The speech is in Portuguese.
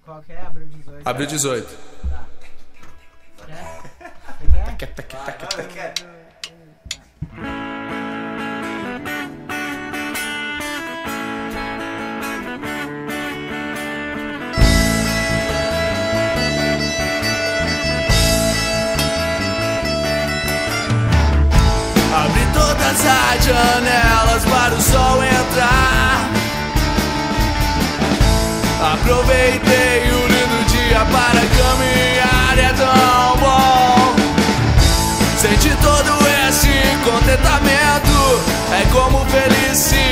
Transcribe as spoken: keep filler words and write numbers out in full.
Qual que é? Abril dezoito. Abril dezoito. Tá. Quer? Quer? Taca, taca, taca, taca. Quer? Abri todas as janelas para o sol entrar. Aproveitei o lindo dia para caminhar, é tão bom. Senti todo esse contentamento, é como felicidade.